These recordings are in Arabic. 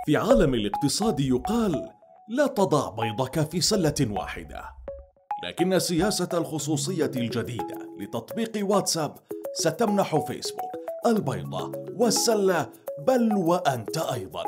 في عالم الاقتصاد يقال: لا تضع بيضك في سلة واحدة. لكن سياسة الخصوصية الجديدة لتطبيق واتساب ستمنح فيسبوك البيضة والسلة، بل وأنت أيضاً.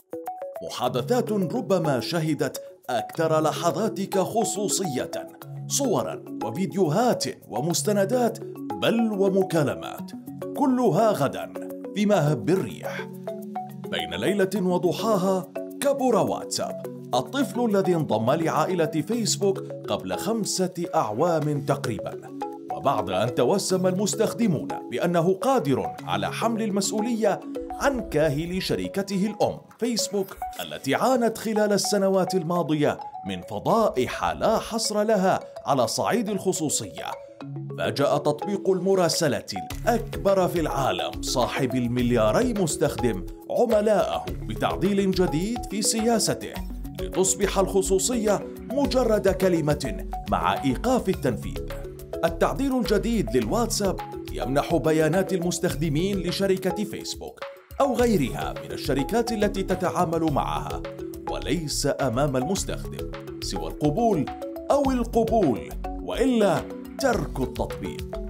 محادثات ربما شهدت أكثر لحظاتك خصوصية، صوراً وفيديوهات ومستندات، بل ومكالمات، كلها غداً في مهب الريح. بين ليلة وضحاها كبر واتساب، الطفل الذي انضم لعائلة فيسبوك قبل 5 أعوام تقريباً، وبعد أن توسم المستخدمون بأنه قادر على حمل المسؤولية عن كاهل شركته الأم فيسبوك التي عانت خلال السنوات الماضية من فضائح لا حصر لها على صعيد الخصوصية، فاجأ تطبيق المراسلة الأكبر في العالم صاحب الملياري مستخدم عملاءه بتعديل جديد في سياسته لتصبح الخصوصية مجرد كلمة مع إيقاف التنفيذ. التعديل الجديد للواتساب يمنح بيانات المستخدمين لشركة فيسبوك أو غيرها من الشركات التي تتعامل معها، وليس أمام المستخدم سوى القبول أو القبول، وإلا ترك التطبيق.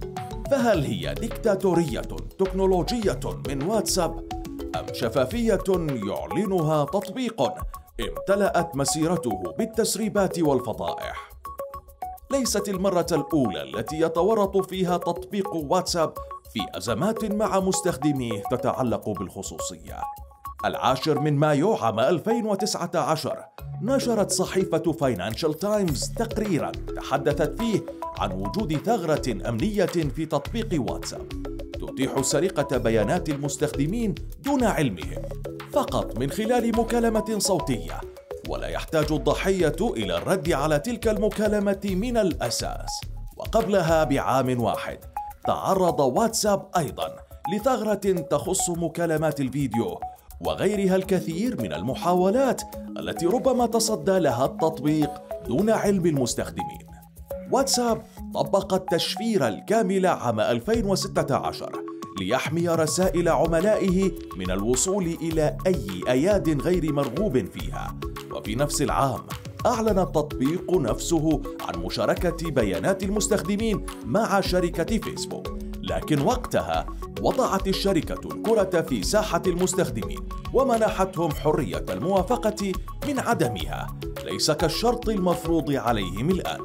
فهل هي ديكتاتورية تكنولوجية من واتساب أم شفافية يعلنها تطبيق امتلأت مسيرته بالتسريبات والفضائح؟ ليست المرة الأولى التي يتورط فيها تطبيق واتساب في أزمات مع مستخدميه تتعلق بالخصوصية. 10 مايو عام 2019 نشرت صحيفة فاينانشال تايمز تقريراً تحدثت فيه عن وجود ثغرة أمنية في تطبيق واتساب تتيح سرقة بيانات المستخدمين دون علمهم، فقط من خلال مكالمة صوتية، ولا يحتاج الضحية إلى الرد على تلك المكالمة من الأساس. وقبلها بعام واحد تعرض واتساب أيضاً لثغرة تخص مكالمات الفيديو وغيرها الكثير من المحاولات التي ربما تصدى لها التطبيق دون علم المستخدمين. واتساب طبق التشفير الكامل عام 2016 ليحمي رسائل عملائه من الوصول إلى أي أياد غير مرغوب فيها، وفي نفس العام أعلن التطبيق نفسه عن مشاركة بيانات المستخدمين مع شركة فيسبوك، لكن وقتها وضعت الشركة الكرة في ساحة المستخدمين ومنحتهم حرية الموافقة من عدمها، ليس كالشرط المفروض عليهم الآن.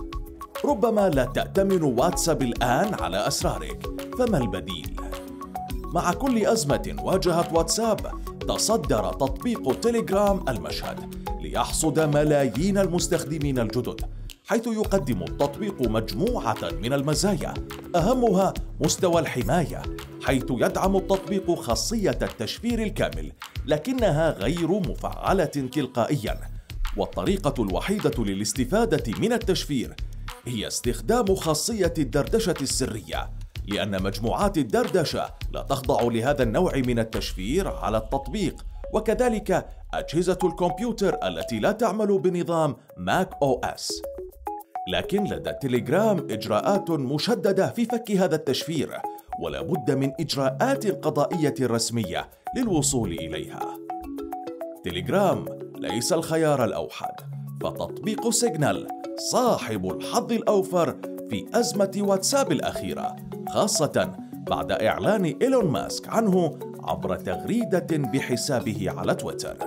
ربما لا تأتمن واتساب الآن على أسرارك، فما البديل؟ مع كل أزمة واجهت واتساب تصدر تطبيق تيليجرام المشهد ليحصد ملايين المستخدمين الجدد، حيث يقدم التطبيق مجموعة من المزايا، أهمها مستوى الحماية، حيث يدعم التطبيق خاصية التشفير الكامل لكنها غير مفعلة تلقائياً، والطريقة الوحيدة للاستفادة من التشفير هي استخدام خاصية الدردشة السرية، لأن مجموعات الدردشة لا تخضع لهذا النوع من التشفير على التطبيق، وكذلك أجهزة الكمبيوتر التي لا تعمل بنظام ماك أو إس. لكن لدى تيليجرام إجراءات مشددة في فك هذا التشفير، ولا بد من إجراءات قضائية رسمية للوصول إليها. تيليجرام ليس الخيار الأوحد، فتطبيق سيجنال صاحب الحظ الأوفر في أزمة واتساب الأخيرة، خاصة بعد إعلان إيلون ماسك عنه عبر تغريدة بحسابه على تويتر.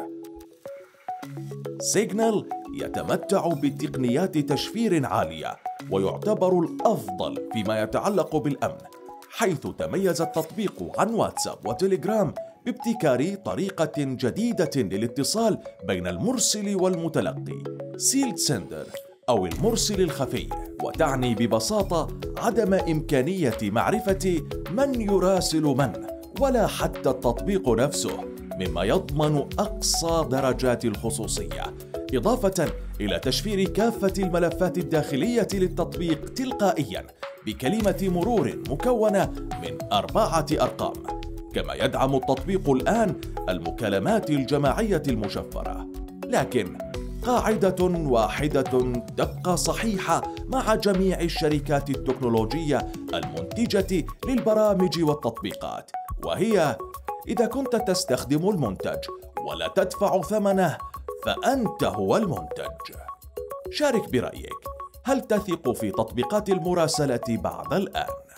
سيجنال يتمتع بتقنيات تشفير عالية ويعتبر الأفضل فيما يتعلق بالأمن، حيث تميز التطبيق عن واتساب وتليجرام بابتكار طريقة جديدة للاتصال بين المرسل والمتلقي، سيلد سندر أو المرسل الخفي، وتعني ببساطة عدم إمكانية معرفة من يراسل من ولا حتى التطبيق نفسه، مما يضمن أقصى درجات الخصوصية، إضافة إلى تشفير كافة الملفات الداخلية للتطبيق تلقائياً بكلمة مرور مكونة من 4 أرقام. كما يدعم التطبيق الآن المكالمات الجماعية المشفرة، لكن قاعدة واحدة تبقى صحيحة مع جميع الشركات التكنولوجية المنتجة للبرامج والتطبيقات، وهي إذا كنت تستخدم المنتج ولا تدفع ثمنه فأنت هو المنتج. شارك برأيك، هل تثق في تطبيقات المراسلة بعد الآن؟